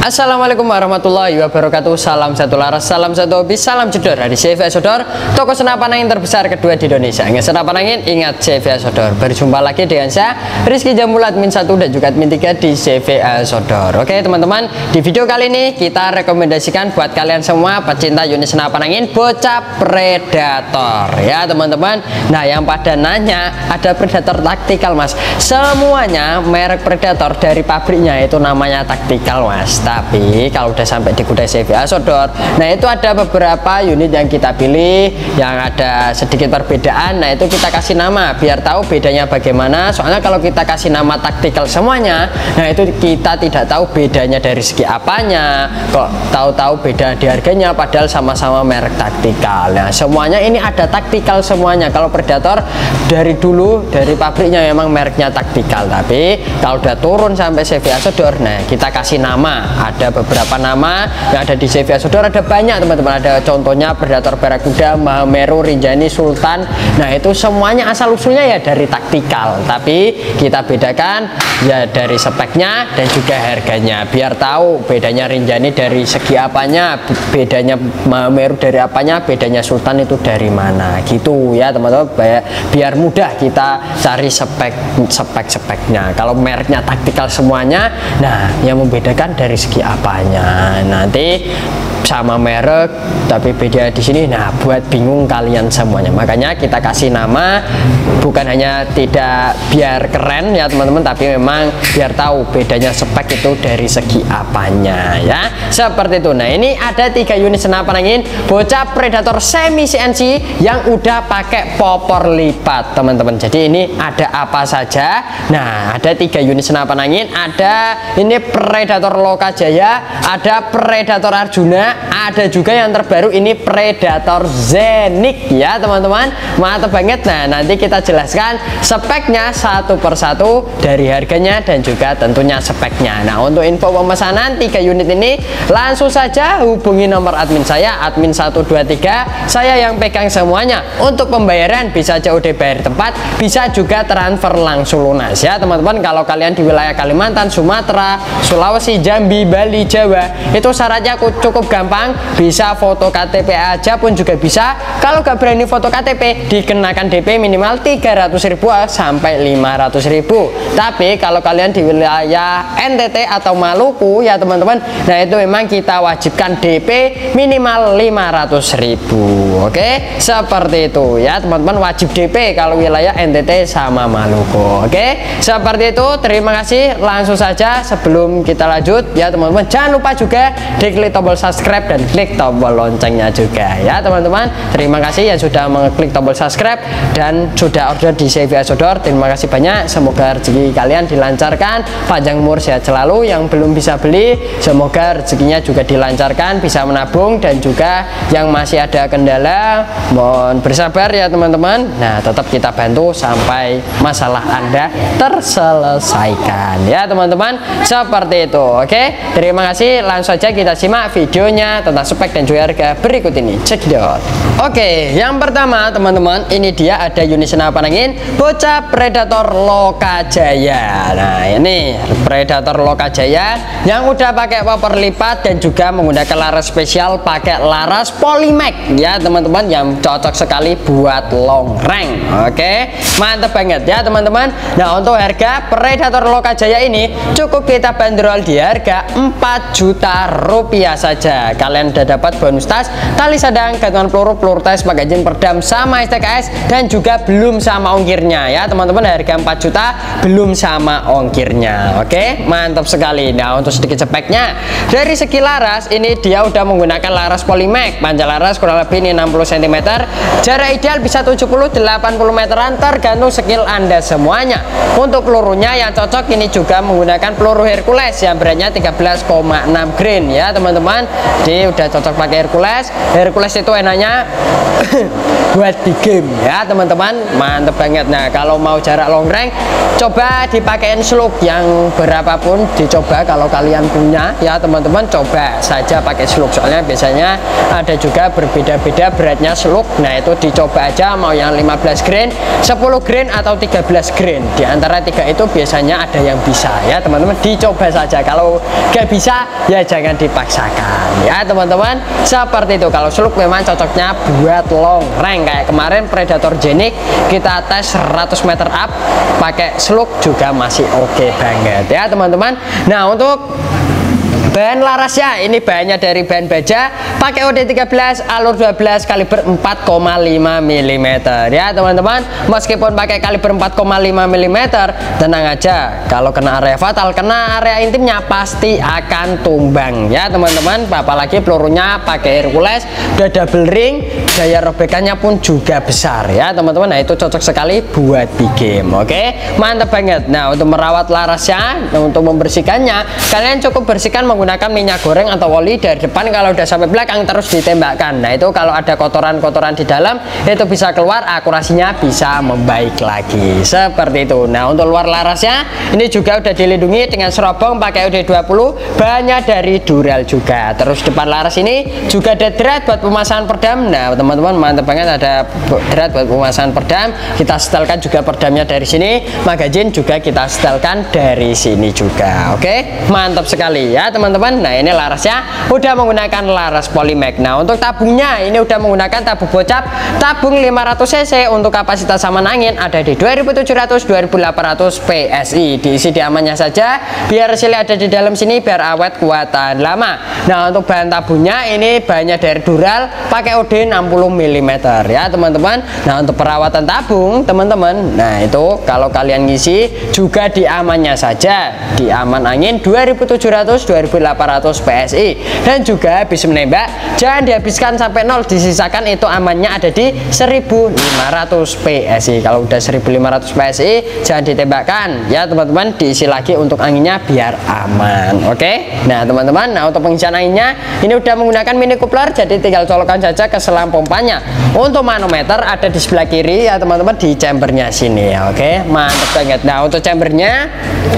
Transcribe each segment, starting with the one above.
Assalamualaikum warahmatullahi wabarakatuh. Salam satu laras, salam satu hobi, salam jedor dari CV Sodor, toko senapan angin terbesar kedua di Indonesia. Ingat senapan angin, ingat CV Sodor. Berjumpa lagi dengan saya Rizky Jamul, admin 1 dan juga admin 3 di CV Sodor. Oke teman-teman, di video kali ini kita rekomendasikan buat kalian semua pecinta unit senapan angin bocah predator ya teman-teman. Nah, yang pada nanya ada predator taktikal mas, semuanya merek predator dari pabriknya itu namanya taktikal mas. Tapi kalau udah sampai di gudang CV Sodor, nah itu ada beberapa unit yang kita pilih yang ada sedikit perbedaan. Nah itu kita kasih nama biar tahu bedanya bagaimana. Soalnya kalau kita kasih nama taktikal semuanya, nah itu kita tidak tahu bedanya dari segi apanya. Kok tahu-tahu beda di harganya padahal sama-sama merek taktikal. Nah semuanya ini ada taktikal semuanya. Kalau predator dari dulu dari pabriknya memang mereknya taktikal. Tapi kalau udah turun sampai CV Sodor, nah kita kasih nama. Ada beberapa nama yang ada di CV Sodor, ada banyak teman-teman. Ada contohnya predator barakuda, Mahameru, Rinjani, Sultan. Nah itu semuanya asal usulnya ya dari taktikal, tapi kita bedakan ya dari speknya dan juga harganya biar tahu bedanya Rinjani dari segi apanya, bedanya Mahameru dari apanya, bedanya Sultan itu dari mana gitu ya teman-teman, biar mudah kita cari speknya. Kalau mereknya taktikal semuanya, nah yang membedakan dari segi apanya nanti sama merek tapi beda di sini. Nah buat bingung kalian semuanya, makanya kita kasih nama bukan hanya tidak biar keren ya teman-teman, tapi memang biar tahu bedanya spek itu dari segi apanya ya seperti itu. Nah ini ada 3 unit senapan angin bocah predator semi CNC yang udah pakai popor lipat teman-teman. Jadi ini ada apa saja? Nah ada 3 unit senapan angin, ada ini predator Lokajaya, ada predator Arjuna, ada juga yang terbaru ini predator Zenith ya teman-teman, mantap banget. Nah nanti kita jelaskan speknya satu persatu dari harganya dan juga tentunya speknya. Nah untuk info pemesanan 3 unit ini langsung saja hubungi nomor admin saya, admin 123, saya yang pegang semuanya. Untuk pembayaran bisa COD bayar tempat, bisa juga transfer langsung lunas ya teman-teman. Kalau kalian di wilayah Kalimantan, Sumatera, Sulawesi, Jambi, Bali, Jawa, itu syaratnya cukup gampang, bisa foto KTP aja pun juga bisa. Kalau gak berani foto KTP, dikenakan DP minimal 300.000 sampai 500.000. Tapi kalau kalian di wilayah NTT atau Maluku ya teman-teman, nah itu memang kita wajibkan DP minimal 500.000. Oke, seperti itu ya teman-teman, wajib DP kalau wilayah NTT sama Maluku. Oke, seperti itu. Terima kasih. Langsung saja sebelum kita lanjut ya teman-teman, jangan lupa juga diklik tombol subscribe dan klik tombol loncengnya juga ya teman-teman. Terima kasih yang sudah mengklik tombol subscribe dan sudah order di CV Sodor. Terima kasih banyak. Semoga rezeki kalian dilancarkan, panjang umur, sehat selalu. Yang belum bisa beli, semoga rezekinya juga dilancarkan, bisa menabung. Dan juga yang masih ada kendala, mohon bersabar ya teman-teman. Nah tetap kita bantu sampai masalah Anda terselesaikan ya teman-teman, seperti itu. Oke, terima kasih. Langsung saja kita simak videonya tentang spek dan juga harga berikut ini. Cekidot. Oke, yang pertama teman-teman, ini dia ada unit senapan angin bocah predator Lokajaya. Nah ini predator Lokajaya yang udah pakai popor lipat dan juga menggunakan laras spesial pakai laras Polymax ya teman-teman, yang cocok sekali buat long range. Oke, mantap banget ya teman-teman. Nah untuk harga predator Lokajaya ini cukup kita bandrol di harga 4 juta rupiah saja. Kalian udah dapat bonus tas, tali sadang, gantungan peluru, peluru tes, magazin perdam sama STKS, dan juga belum sama ongkirnya ya teman-teman. Harga 4 juta belum sama ongkirnya. Oke, mantap sekali. Nah untuk sedikit speknya, dari segi laras ini dia udah menggunakan laras Polymax. Panjang laras kurang lebih ini 60 cm, jarak ideal bisa 70-80 meteran tergantung skill Anda semuanya. Untuk pelurunya yang cocok ini juga menggunakan peluru Hercules yang beratnya 13,6 grain ya teman-teman. Jadi udah cocok pakai Hercules. Hercules itu enaknya buat di game ya teman-teman, mantep banget. Nah kalau mau jarak long range coba dipakein slug yang berapapun, dicoba kalau kalian punya ya teman-teman, coba saja pakai slug, soalnya biasanya ada juga berbeda-beda beratnya slug. Nah itu dicoba aja mau yang 15 grain, 10 grain atau 13 grain, di antara tiga itu biasanya ada yang bisa ya teman-teman, dicoba saja. Kalau gak bisa ya jangan dipaksakan ya teman-teman, seperti itu. Kalau slug memang cocoknya buat long range, kayak kemarin Predator Genic kita tes 100 meter up pakai slug juga masih oke banget ya teman-teman. Nah untuk bahan larasnya, ini bahannya dari bahan baja, pakai OD13 alur 12 kaliber 4,5 mm ya teman-teman. Meskipun pakai kaliber 4,5 mm, tenang aja, kalau kena area fatal, kena area intimnya pasti akan tumbang ya teman-teman. Apalagi pelurunya pakai Hercules, udah double ring, daya robekannya pun juga besar ya teman-teman. Nah itu cocok sekali buat di game. Oke, mantap banget. Nah untuk merawat larasnya, untuk membersihkannya, kalian cukup bersihkan menggunakan minyak goreng atau oli dari depan. Kalau udah sampai belakang terus ditembakkan. Nah itu kalau ada kotoran-kotoran di dalam itu bisa keluar, akurasinya bisa membaik lagi seperti itu. Nah untuk luar larasnya ini juga udah dilindungi dengan serobong pakai OD20, bahannya dari Dural juga. Terus depan laras ini juga ada drat buat pemasangan perdam. Nah teman-teman mantap banget, ada drat buat pemasangan perdam. Kita setelkan juga perdamnya dari sini, magazin juga kita setelkan dari sini juga. Oke, mantap sekali ya teman-teman. Nah ini larasnya udah menggunakan laras Polymag. Nah untuk tabungnya ini udah menggunakan tabung bocap, tabung 500 cc. Untuk kapasitas saman angin ada di 2700-2800 PSI. Diisi di amannya saja biar sili ada di dalam sini, biar awet kuatan lama. Nah untuk bahan tabungnya ini bahannya dari Dural, pakai OD 60 mm ya teman-teman. Nah untuk perawatan tabung teman-teman, nah itu kalau kalian ngisi juga di amannya saja, di aman angin 2700-2800 PSI. Dan juga habis menembak jangan dihabiskan sampai 0, disisakan itu amannya ada di 1500 PSI. Kalau udah 1500 PSI jangan ditembakkan ya teman-teman, diisi lagi untuk anginnya biar aman. Oke, nah teman-teman, nah untuk pengisian anginnya ini udah menggunakan mini coupler, jadi tinggal colokan saja ke selang pompanya. Untuk manometer ada di sebelah kiri ya teman-teman, di chambernya sini ya. Oke, mantap banget. Nah untuk chambernya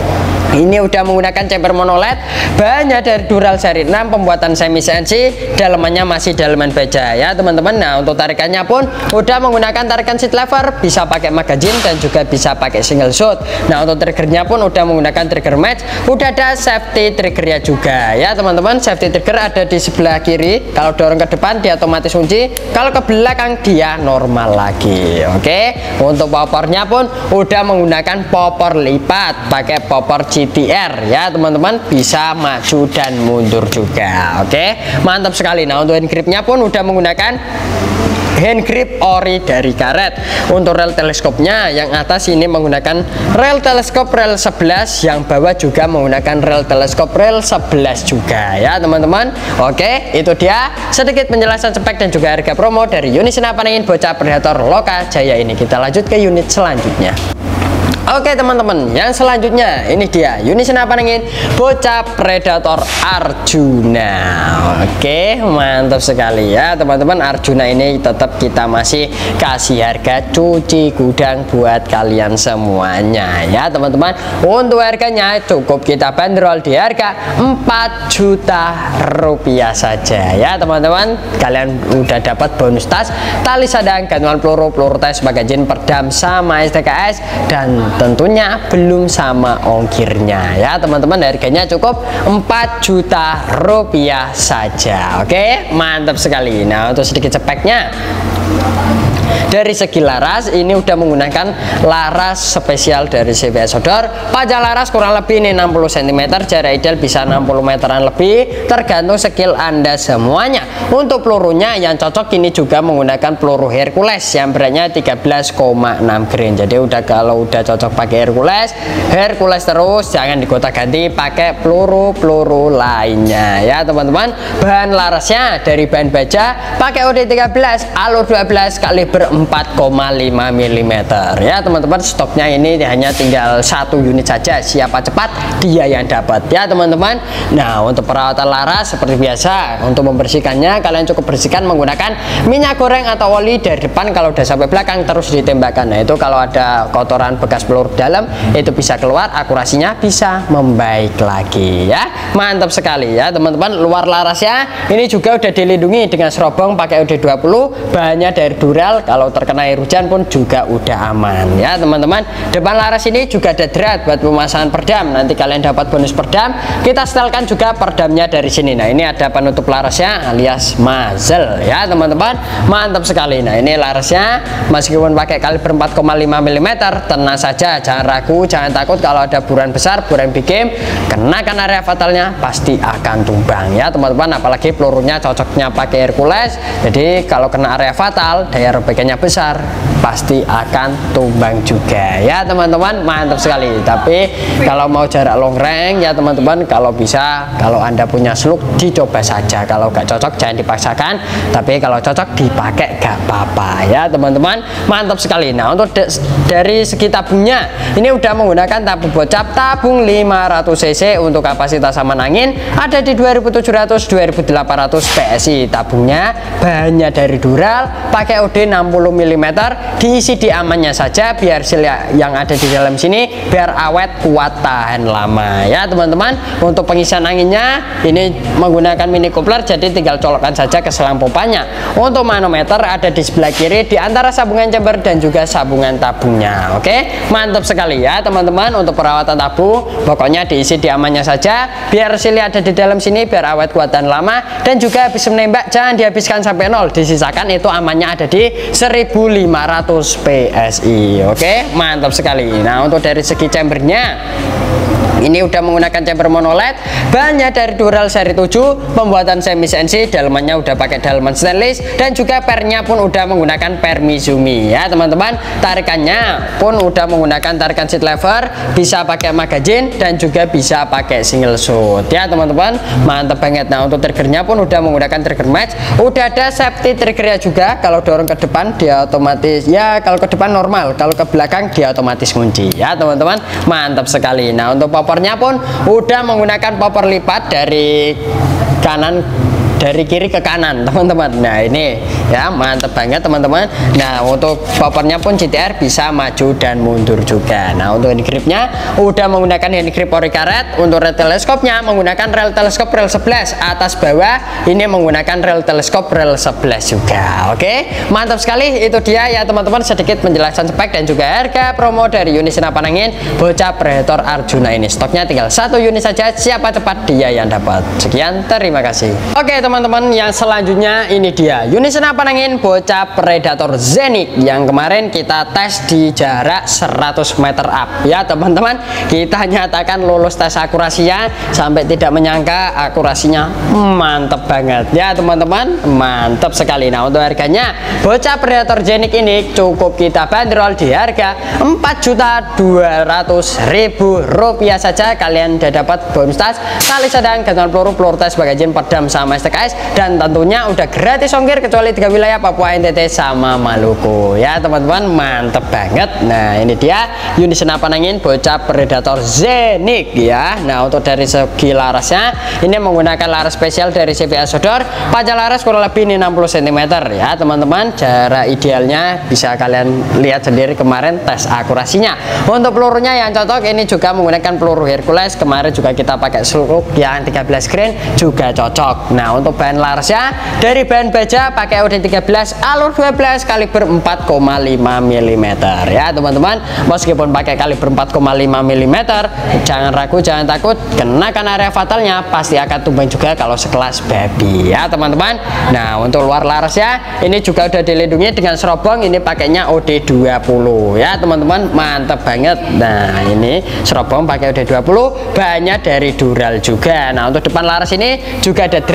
ini udah menggunakan chamber mono LED, bahannya dari Dural seri 6, pembuatan semi CNC, dalemannya masih daleman baja ya teman-teman. Nah untuk tarikannya pun udah menggunakan tarikan seat lever, bisa pakai magazine dan juga bisa pakai single shot. Nah untuk triggernya pun udah menggunakan trigger match, udah ada safety triggernya juga ya teman-teman. Safety trigger ada di sebelah kiri, kalau dorong ke depan dia otomatis kunci, kalau ke belakang dia normal lagi. Oke, untuk popornya pun udah menggunakan popor lipat, pakai popor GTR ya teman-teman, bisa maju dan mundur juga. Oke, mantap sekali. Nah untuk hand gripnya pun udah menggunakan hand grip ori dari karet. Untuk rel teleskopnya yang atas ini menggunakan rel teleskop rel 11, yang bawah juga menggunakan rel teleskop rel 11 juga ya teman-teman. Oke, itu dia sedikit penjelasan spek dan juga harga promo dari unit senapan angin bocah Predator Loka Jaya ini. Kita lanjut ke unit selanjutnya. Oke teman-teman, yang selanjutnya ini dia unit senapan angin bocah Predator Arjuna. Oke, mantap sekali ya teman-teman. Arjuna ini tetap kita masih kasih harga cuci gudang buat kalian semuanya ya teman-teman. Untuk harganya cukup kita bandrol di harga 4 juta rupiah saja ya teman-teman. Kalian udah dapat bonus tas, tali sadang, gantungan peluru, peluru tes, magazin, perdam, sama STKS, dan tentunya belum sama ongkirnya ya teman-teman. Harganya cukup 4 juta rupiah saja. Oke, mantap sekali. Nah untuk sedikit speknya, dari segi laras ini udah menggunakan laras spesial dari CVS Outdoor. Panjang laras kurang lebih ini 60 cm, jarak ideal bisa 60 meteran lebih, tergantung skill Anda semuanya. Untuk pelurunya yang cocok ini juga menggunakan peluru Hercules yang beratnya 13,6 grain. Jadi udah kalau udah cocok pakai Hercules terus, jangan digonta-ganti pakai peluru lainnya ya teman-teman. Bahan larasnya dari bahan baja, pakai OD13 alur 12 kaliber kaliber 4,5 mm ya teman-teman. Stoknya ini hanya tinggal 1 unit saja, siapa cepat dia yang dapat ya teman-teman. Nah, untuk perawatan laras seperti biasa, untuk membersihkannya kalian cukup bersihkan menggunakan minyak goreng atau oli dari depan. Kalau udah sampai belakang terus ditembakkan. Nah, itu kalau ada kotoran bekas peluru dalam itu bisa keluar, akurasinya bisa membaik lagi ya. Mantap sekali ya teman-teman. Luar larasnya ini juga udah dilindungi dengan serobong pakai OD20, bahannya dari dural, kalau terkena air hujan pun juga udah aman ya teman-teman. Depan laras ini juga ada drat buat pemasangan perdam, nanti kalian dapat bonus perdam. Kita setelkan juga perdamnya dari sini. Nah, ini ada penutup larasnya alias muzzle ya teman-teman. Mantap sekali. Nah, ini larasnya meskipun pakai kaliber 4,5 mm, tenang saja, jangan ragu, jangan takut kalau ada buruan besar, buruan big game, kenakan area fatalnya pasti akan tumbang ya teman-teman. Apalagi pelurunya cocoknya pakai Hercules, jadi kalau kena area fatal, daya robekannya besar, pasti akan tumbang juga ya teman-teman. Mantap sekali. Tapi kalau mau jarak long range ya teman-teman, kalau bisa, kalau anda punya slug dicoba saja, kalau gak cocok jangan dipaksakan, tapi kalau cocok dipakai gak apa-apa ya teman-teman. Mantap sekali. Nah, untuk dari segi tabungnya ini udah menggunakan tabung bocap, tabung 500 cc untuk kapasitas aman angin ada di 2700-2800 PSI. Tabungnya bahannya dari dural, pakai OD 60 mm, diisi di amannya saja biar sil yang ada di dalam sini biar awet, kuat, tahan lama ya teman-teman. Untuk pengisian anginnya ini menggunakan mini coupler, jadi tinggal colokkan saja ke selang pompanya. Untuk manometer ada di sebelah kiri di antara sambungan chamber dan juga sambungan tabungnya. Oke, mantap sekali ya teman-teman. Untuk perawatan tabung pokoknya diisi di amannya saja biar sil ada di dalam sini biar awet, kuat, dan lama. Dan juga habis menembak jangan dihabiskan sampai nol, disisakan itu amannya ada di 1500 PSI. Oke, mantap sekali. Nah, untuk dari segi chambernya ini udah menggunakan chamber monoled, bahannya dari dural seri 7, pembuatan semi CNC, dalemannya udah pakai daleman stainless, dan juga pernya pun udah menggunakan per Mizumi ya teman-teman. Tarikannya pun udah menggunakan tarikan seat lever, bisa pakai magazine dan juga bisa pakai single shoot ya teman-teman. Mantap banget. Nah, untuk triggernya pun udah menggunakan trigger match, udah ada safety triggernya juga. Kalau dorong ke depan dia otomatis ya, kalau ke depan normal, kalau ke belakang dia otomatis kunci ya teman-teman. Mantap sekali. Nah, untuk popornya pun udah menggunakan popor lipat dari kanan, dari kiri ke kanan teman-teman. Nah, ini ya mantep banget teman-teman. Nah, untuk popornya pun GTR bisa maju dan mundur juga. Nah, untuk hand gripnya udah menggunakan hand grip ori karet. Untuk rel teleskopnya menggunakan rel teleskop rel 11 atas bawah, ini menggunakan rel teleskop rel 11 juga. Oke, mantap sekali. Itu dia ya teman-teman, sedikit penjelasan spek dan juga harga promo dari unit senapan angin bocah Predator Arjuna ini. Stoknya tinggal 1 unit saja, siapa cepat dia yang dapat. Sekian, terima kasih. Oke teman-teman, yang selanjutnya ini dia unit senapan angin bocah Predator Zenith yang kemarin kita tes di jarak 100 meter up ya teman-teman. Kita nyatakan lulus tes akurasinya, sampai tidak menyangka akurasinya mantep banget ya teman-teman, mantap sekali. Nah, untuk harganya bocah Predator Zenith ini cukup kita bandrol di harga Rp4.200.000 saja. Kalian udah dapat bonus tas, tali sedang, gantungan peluru, peluru tes, bagajin, perdam, sama STKS, dan tentunya udah gratis ongkir kecuali 3 wilayah, Papua, NTT, sama Maluku ya teman-teman. Mantep banget. Nah, ini dia unit senapan angin bocah Predator Zenith ya. Nah, untuk dari segi larasnya ini menggunakan laras spesial dari CV Asodor, panjang laras kurang lebih ini 60 cm ya teman-teman. Jarak idealnya bisa kalian lihat sendiri kemarin tes akurasinya. Untuk pelurunya yang cocok ini juga menggunakan peluru Hercules, kemarin juga kita pakai slug yang 13 grain juga cocok. Nah, untuk bahan larasnya dari bahan baja pakai OD13 alur 12 kaliber 4,5 mm ya teman-teman. Meskipun pakai kaliber 4,5 mm, jangan ragu, jangan takut, kenakan area fatalnya pasti akan tumbang juga kalau sekelas babi ya teman-teman. Nah, untuk luar larasnya ini juga udah dilindungi dengan serobong, ini pakainya OD20 ya teman-teman. Mantap banget. Nah, ini serobong pakai OD20, bahannya dari dural juga. Nah, untuk depan laras ini juga ada drat buat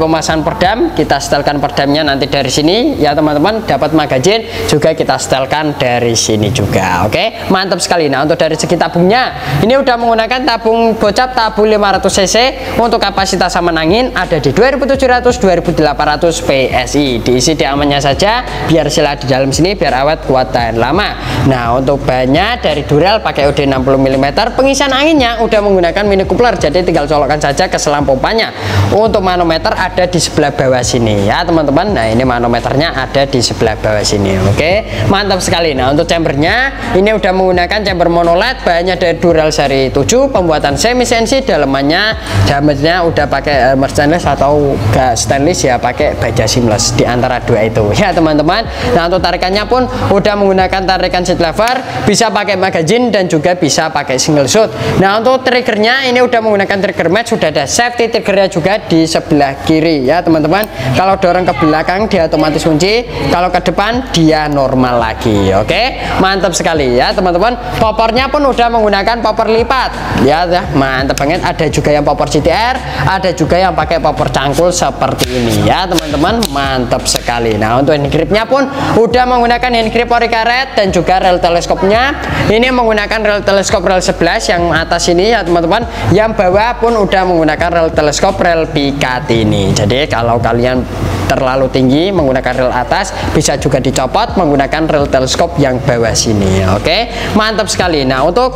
pemasangan perdam, kita setelkan perdamnya nanti dari sini ya teman-teman. Dapat magazin juga kita setelkan dari sini juga. Oke, mantap sekali. Nah, untuk dari segi tabungnya ini udah menggunakan tabung bocap tabung 500 cc. Untuk kapasitas saman angin ada di 2700-2800 PSI. Diisi di amannya saja biar sila di dalam sini biar awet kuat tahan lama. Nah, untuk bannya dari Dural pakai OD 60 mm. Pengisian anginnya udah menggunakan mini coupler, jadi tinggal colokkan saja ke selang pompanya. Untuk manometer ada di sebelah bawah sini ya teman-teman. Nah, ini manometernya ada di sebelah bawah sini. Oke, mantap sekali. Nah, untuk chambernya ini udah menggunakan chamber monoled, bahannya dari Dural seri 7, pembuatan semi CNC. Dalemannya diameternya udah pakai stainless atau gak stainless ya, pakai baja seamless di antara dua itu ya teman-teman. Nah, untuk tarikannya pun udah menggunakan tarikan seat lever, bisa pakai magazine dan juga bisa pakai single shot. Nah, untuk triggernya ini udah menggunakan trigger match, sudah ada safety triggernya juga di sebelah kiri ya teman-teman. Kalau dorong ke belakang dia otomatis kunci, kalau ke depan dia normal lagi. Oke, mantap sekali ya teman-teman. Popornya pun udah menggunakan popor lipat ya, mantap banget. Ada juga yang popor CTR, ada juga yang pakai popor cangkul seperti ini ya teman-teman, mantap sekali. Nah, untuk hand gripnya pun udah menggunakan hand grip ori karet dan juga rel teleskopnya ini menggunakan rel teleskop rel 11 yang atas ini ya teman-teman. Yang bawah pun udah menggunakan rel teleskop rel Picatinny. Jadi kalau kalian terlalu tinggi menggunakan rel atas, bisa juga dicopot menggunakan rel teleskop yang bawah sini. Oke, mantap sekali. Nah, untuk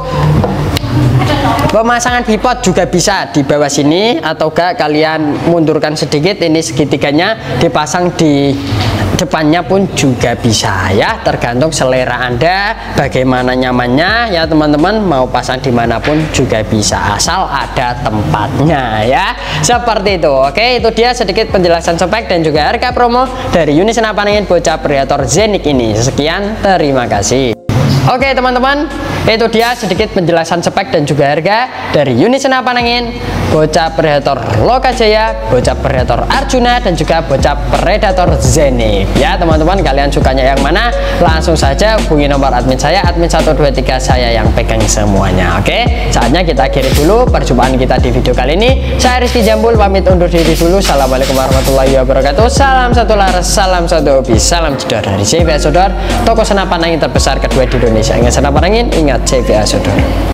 pemasangan bipod juga bisa di bawah sini, atau enggak kalian mundurkan sedikit, ini segitiganya dipasang di depannya pun juga bisa ya, tergantung selera Anda bagaimana nyamannya ya teman-teman. Mau pasang dimanapun juga bisa asal ada tempatnya ya, seperti itu. Oke, itu dia sedikit penjelasan spek dan juga harga promo dari unit senapan angin bocap Predator Zenic ini. Sekian, terima kasih. Oke teman-teman, itu dia sedikit penjelasan spek dan juga harga dari unit senapan angin bocap Predator Lokajaya, bocap Predator Arjuna dan juga bocap Predator Zenic ya teman-teman. Kalian sukanya yang mana? Langsung saja hubungi nomor admin saya, admin 123, saya yang pegang semuanya. Oke, saatnya kita akhiri dulu perjumpaan kita di video kali ini. Saya Rizky Jambul pamit undur diri dulu. Assalamualaikum warahmatullahi wabarakatuh. Salam satu laras, salam satu hobi, salam jedor dari CVA Sodor, toko senapan angin terbesar kedua di Indonesia. Ingat senapan angin, ingat CVA Sodor.